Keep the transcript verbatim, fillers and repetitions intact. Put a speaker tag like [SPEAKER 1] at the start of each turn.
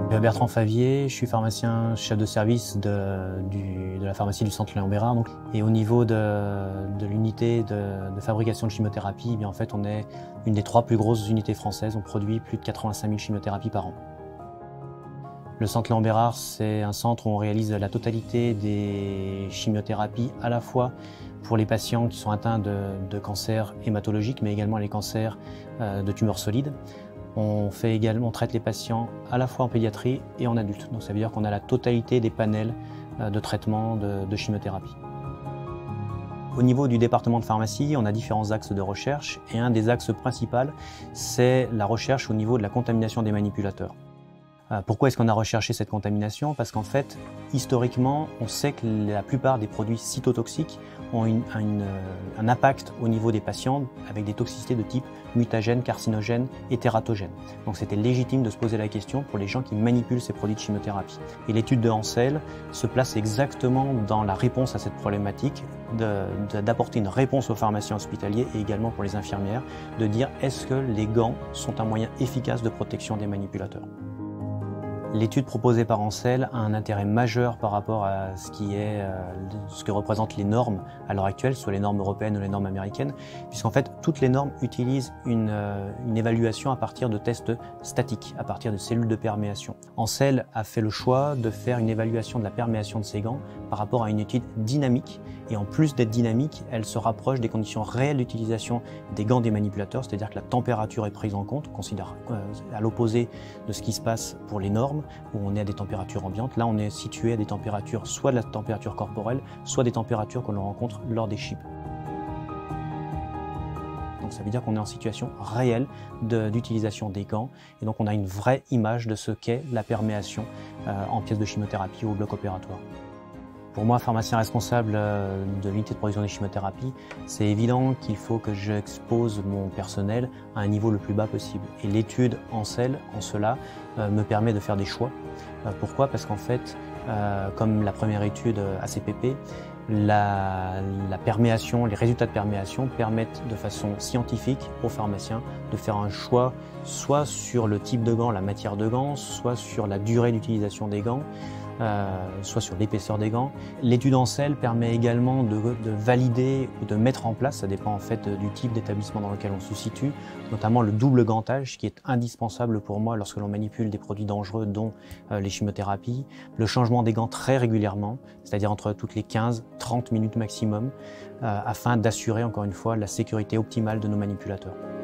[SPEAKER 1] Bertrand Favier, je suis pharmacien chef de service de, du, de la pharmacie du centre Léon Bérard. Donc, et au niveau de, de l'unité de, de fabrication de chimiothérapie, eh bien, en fait, on est une des trois plus grosses unités françaises. On produit plus de quatre-vingt-cinq mille chimiothérapies par an. Le centre Léon Bérard, c'est un centre où on réalise la totalité des chimiothérapies, à la fois pour les patients qui sont atteints de, de cancers hématologiques, mais également les cancers euh, de tumeurs solides. On, fait également, on traite les patients à la fois en pédiatrie et en adulte. Donc ça veut dire qu'on a la totalité des panels de traitement de, de chimiothérapie. Au niveau du département de pharmacie, on a différents axes de recherche et un des axes principaux, c'est la recherche au niveau de la contamination des manipulateurs. Pourquoi est-ce qu'on a recherché cette contamination? Parce qu'en fait, historiquement, on sait que la plupart des produits cytotoxiques ont une, une, un impact au niveau des patients avec des toxicités de type mutagène, carcinogène et tératogène. Donc c'était légitime de se poser la question pour les gens qui manipulent ces produits de chimiothérapie. Et l'étude de Hansel se place exactement dans la réponse à cette problématique, d'apporter une réponse aux pharmaciens hospitaliers et également pour les infirmières, de dire est-ce que les gants sont un moyen efficace de protection des manipulateurs. L'étude proposée par Hansel a un intérêt majeur par rapport à ce, qui est, euh, ce que représentent les normes à l'heure actuelle, soit les normes européennes ou les normes américaines, puisqu'en fait toutes les normes utilisent une, euh, une évaluation à partir de tests statiques, à partir de cellules de perméation. Hansel a fait le choix de faire une évaluation de la perméation de ces gants par rapport à une étude dynamique, et en plus d'être dynamique, elle se rapproche des conditions réelles d'utilisation des gants des manipulateurs, c'est-à-dire que la température est prise en compte, on considère euh, à l'opposé de ce qui se passe pour les normes, où on est à des températures ambiantes. Là, on est situé à des températures, soit de la température corporelle, soit des températures que l'on rencontre lors des chips. Donc ça veut dire qu'on est en situation réelle d'utilisation des gants, et donc on a une vraie image de ce qu'est la perméation euh, en pièces de chimiothérapie ou au bloc opératoire. Pour moi, pharmacien responsable de l'unité de production des chimiothérapies, c'est évident qu'il faut que j'expose mon personnel à un niveau le plus bas possible. Et l'étude Hansel, en cela, euh, me permet de faire des choix. Euh, pourquoi? Parce qu'en fait, euh, comme la première étude A C P P, la, la perméation, les résultats de perméation permettent de façon scientifique aux pharmaciens de faire un choix soit sur le type de gant, la matière de gants, soit sur la durée d'utilisation des gants, Euh, soit sur l'épaisseur des gants. L'étude Hansel permet également de, de valider ou de mettre en place, ça dépend en fait du type d'établissement dans lequel on se situe, notamment le double gantage qui est indispensable pour moi lorsque l'on manipule des produits dangereux dont euh, les chimiothérapies, le changement des gants très régulièrement, c'est-à-dire entre toutes les quinze à trente minutes maximum, euh, afin d'assurer encore une fois la sécurité optimale de nos manipulateurs.